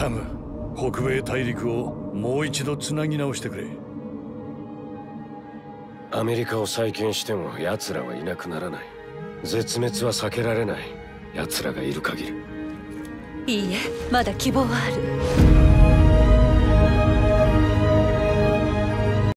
ラム、北米大陸をもう一度つなぎ直してくれ。 アメリカを再建しても奴らはいなくならない。絶滅は避けられない。奴らがいる限り。 いいえ、まだ希望はある。